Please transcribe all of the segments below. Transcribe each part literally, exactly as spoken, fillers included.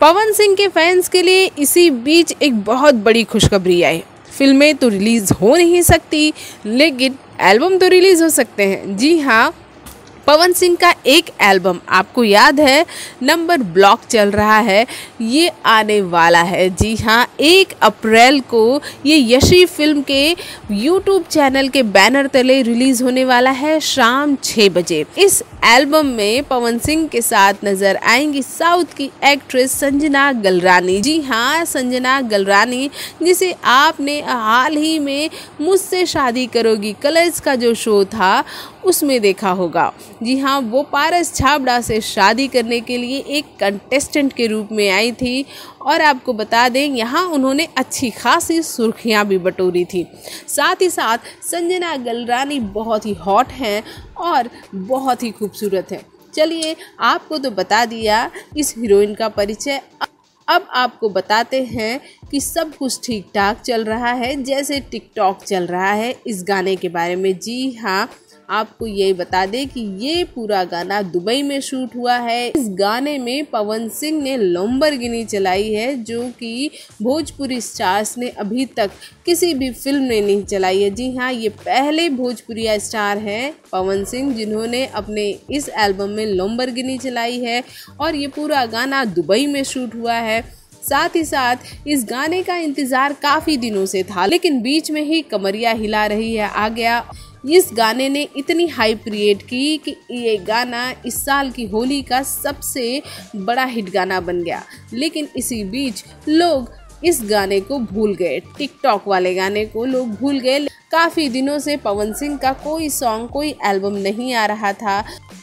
पवन सिंह के फैंस के लिए इसी बीच एक बहुत बड़ी खुशखबरी आई। फिल्में तो रिलीज हो नहीं सकती, लेकिन एल्बम तो रिलीज हो सकते हैं। जी हाँ, पवन सिंह का एक एल्बम, आपको याद है नंबर ब्लॉक चल रहा है, ये आने वाला है। जी हाँ, एक अप्रैल को ये यशी फिल्म के यूट्यूब चैनल के बैनर तले रिलीज होने वाला है शाम छः बजे। इस एल्बम में पवन सिंह के साथ नजर आएंगी साउथ की एक्ट्रेस संजना गलरानी। जी हाँ, संजना गलरानी, जिसे आपने हाल ही में मुझसे शादी करोगी कलर्स का जो शो था उसमें देखा होगा। जी हाँ, वो पारस छाबड़ा से शादी करने के लिए एक कंटेस्टेंट के रूप में आई थी और आपको बता दें यहाँ उन्होंने अच्छी खासी सुर्खियाँ भी बटोरी थी। साथ ही साथ संजना गलरानी बहुत ही हॉट हैं और बहुत ही खूबसूरत हैं। चलिए, आपको तो बता दिया इस हीरोइन का परिचय, अब आपको बताते हैं कि सब कुछ ठीक ठाक चल रहा है जैसे टिकटॉक चल रहा है इस गाने के बारे में। जी हाँ, आपको ये बता दें कि ये पूरा गाना दुबई में शूट हुआ है। इस गाने में पवन सिंह ने लैम्बोर्गिनी चलाई है, जो कि भोजपुरी स्टार्स ने अभी तक किसी भी फिल्म में नहीं चलाई है। जी हाँ, ये पहले भोजपुरी स्टार हैं पवन सिंह जिन्होंने अपने इस एल्बम में लैम्बोर्गिनी चलाई है और ये पूरा गाना दुबई में शूट हुआ है। साथ ही साथ इस गाने का इंतज़ार काफ़ी दिनों से था, लेकिन बीच में ही कमरिया हिला रही है आ गया। इस गाने ने इतनी हाइप क्रिएट की कि ये गाना इस साल की होली का सबसे बड़ा हिट गाना बन गया। लेकिन इसी बीच लोग इस गाने को भूल गए, टिकटॉक वाले गाने को लोग भूल गए। काफ़ी दिनों से पवन सिंह का कोई सॉन्ग, कोई एल्बम नहीं आ रहा था।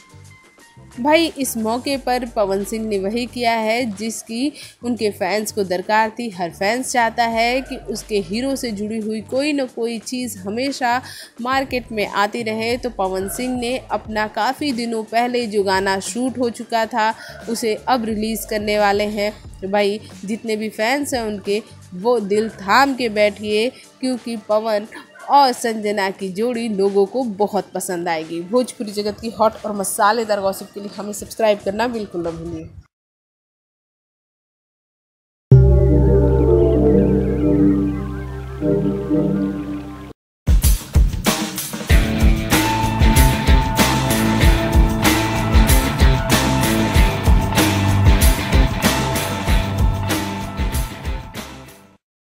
भाई, इस मौके पर पवन सिंह ने वही किया है जिसकी उनके फैंस को दरकार थी। हर फैंस चाहता है कि उसके हीरो से जुड़ी हुई कोई न कोई चीज़ हमेशा मार्केट में आती रहे। तो पवन सिंह ने अपना काफ़ी दिनों पहले जो गाना शूट हो चुका था उसे अब रिलीज़ करने वाले हैं। तो भाई, जितने भी फैंस हैं उनके, वो दिल थाम के बैठिए, क्योंकि पवन और संजना की जोड़ी लोगों को बहुत पसंद आएगी। भोजपुरी जगत की हॉट और मसालेदार गॉसिप के लिए हमें सब्सक्राइब करना बिल्कुल न भूलिए।